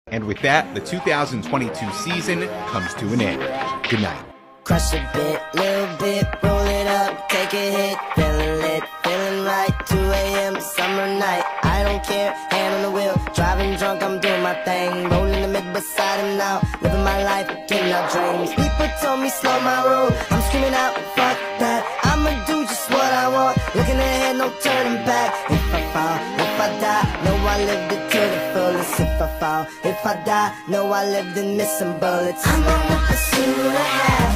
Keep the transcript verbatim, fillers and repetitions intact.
And with that, the two thousand twenty-two season comes to an end. Good night. Crush a bit, little bit, roll it up, take a hit, feeling lit, feeling right, two A M summer night, I don't care, hand on the wheel, driving drunk, I'm doing my thing, rolling the mid beside him now, living my life, getting out dreams, people told me slow my roll, I'm screaming out, fuck that, I'ma do just what I want, looking ahead, no turning back, if I fall, if I die, know I lived it to the fullest, if I fall, if I die, know I lived in missing bullets, I'm on the pursuit of happiness.